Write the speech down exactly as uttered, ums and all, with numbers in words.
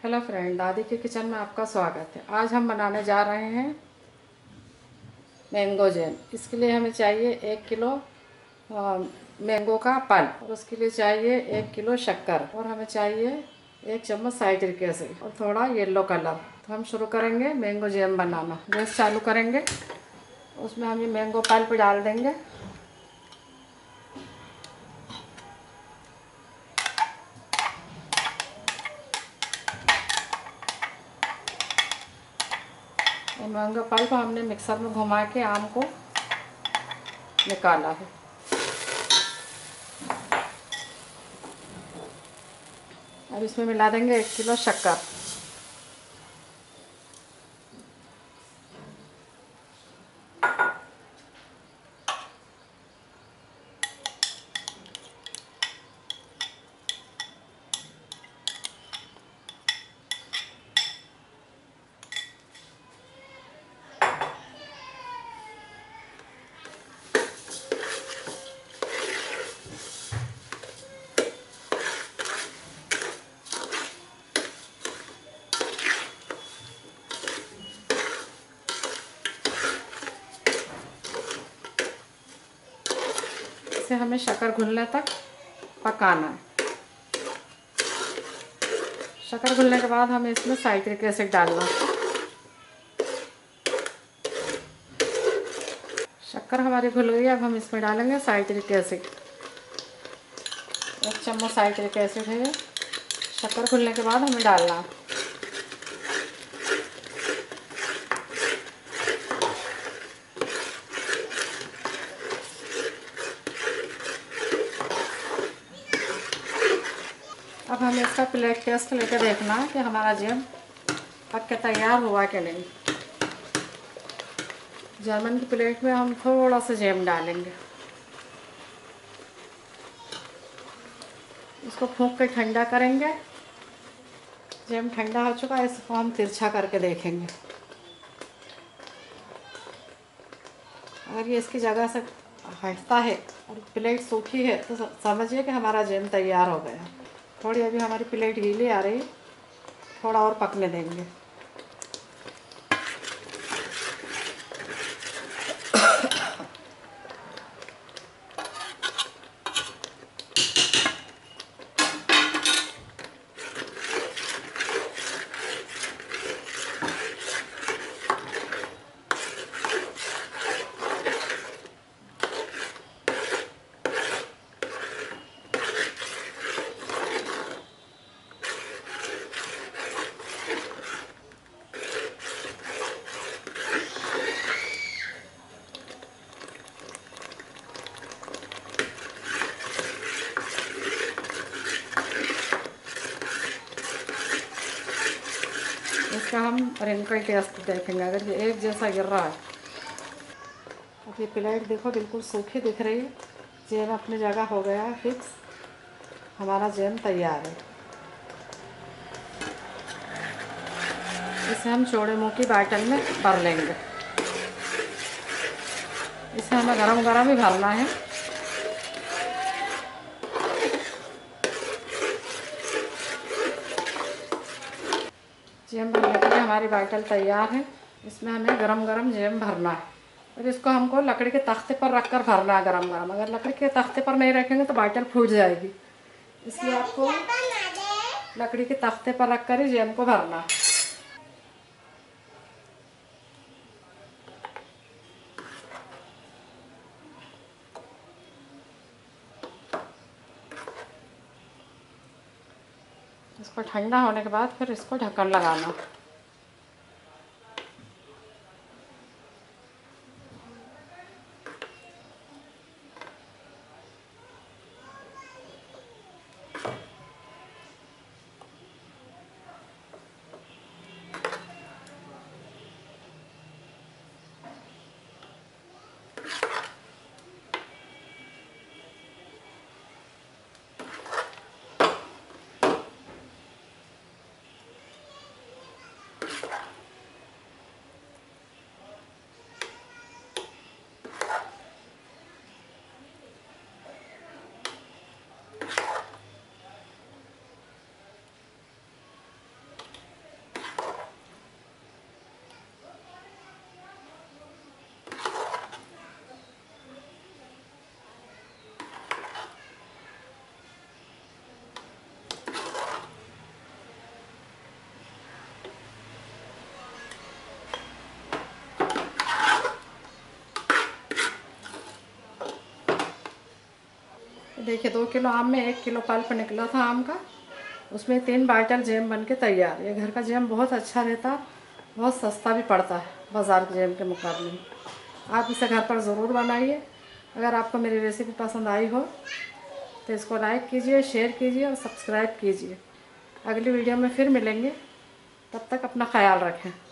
Hello friend, दादी के kitchen में आपका स्वागत है। आज हम बनाने जा रहे हैं मैंगो जैम। इसके लिए हमें चाहिए एक किलो मैंगो का पल्प, और उसके लिए चाहिए एक किलो शक्कर, और हमें चाहिए एक चम्मच साइट्रिक एसिड और थोड़ा येलो कलर। तो हम शुरू करेंगे मैंगो जैम बनाना। गैस चालू करेंगे, उसमें हम ये मैंगो पल्प डाल देंगे। और मैंगो पल्प हमने मिक्सर में घुमा के आम को निकाला है। अब इसमें मिला देंगे एक किलो शक्कर। इसे हमें शक्कर घुलने तक पकाना है। शक्कर घुलने के बाद हमें इसमें साइट्रिक एसिड डालना है। शक्कर हमारी घुल गई, अब हम इसमें डालेंगे साइट्रिक एसिड। एक चम्मच साइट्रिक एसिड है ये। शक्कर घुलने के बाद हमें डालना है। अब हमें इसका प्लेट टेस्ट लेकर देखना है कि हमारा जैम पक के तैयार हुआ कि नहीं। जर्मन की प्लेट में हम थोड़ा सा जैम डालेंगे। इसको फूंक के ठंडा करेंगे। जैम ठंडा हो चुका है, इसको हम तिरछा करके देखेंगे। अगर ये इसकी जगह से हटता है और प्लेट सूखी है तो समझिए कि हमारा जैम तैयार हो गया। थोड़ी अभी हमारी प्लेट गीली आ रही, थोड़ा और पकने देंगे। इसका हम रिंकल टेस्ट देखेंगे। अगर ये एक जैसा गिर रहा है, अब ये प्लेट देखो बिल्कुल सूखी दिख रही है। जैम अपनी जगह हो गया है फिक्स। हमारा जैम तैयार है। इसे हम चौड़े मुंह की बाटल में भर लेंगे। इसे हमें गरम गरम ही भरना है। जैम भरने के लिए हमारी बाटल तैयार है। इसमें हमें गरम गरम जैम भरना है, और इसको हमको लकड़ी के तख्ते पर रखकर भरना है गरम गरम। अगर लकड़ी के तख्ते पर नहीं रखेंगे तो बाटल फूट जाएगी, इसलिए आपको लकड़ी के तख्ते पर रखकर ही जैम को भरना है। इसको ठंडा होने के बाद फिर इसको ढक्कन लगाना। देखिए दो किलो आम में एक किलो पल्प निकला था आम का, उसमें तीन बाटल जैम बन के तैयार। ये घर का जैम बहुत अच्छा रहता है, बहुत सस्ता भी पड़ता है बाज़ार के जैम के मुकाबले में। आप इसे घर पर ज़रूर बनाइए। अगर आपको मेरी रेसिपी पसंद आई हो तो इसको लाइक कीजिए, शेयर कीजिए और सब्सक्राइब कीजिए। अगली वीडियो में फिर मिलेंगे, तब तक अपना ख्याल रखें।